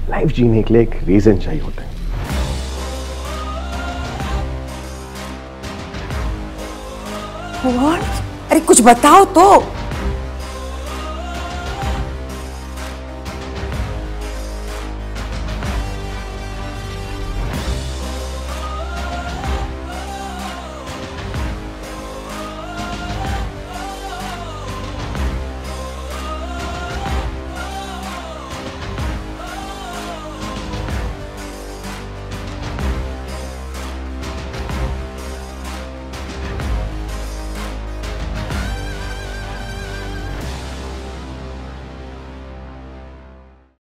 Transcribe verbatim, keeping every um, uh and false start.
Life जीने के लिए एक रीजन चाहिए होता है। What? अरे कुछ बताओ तो।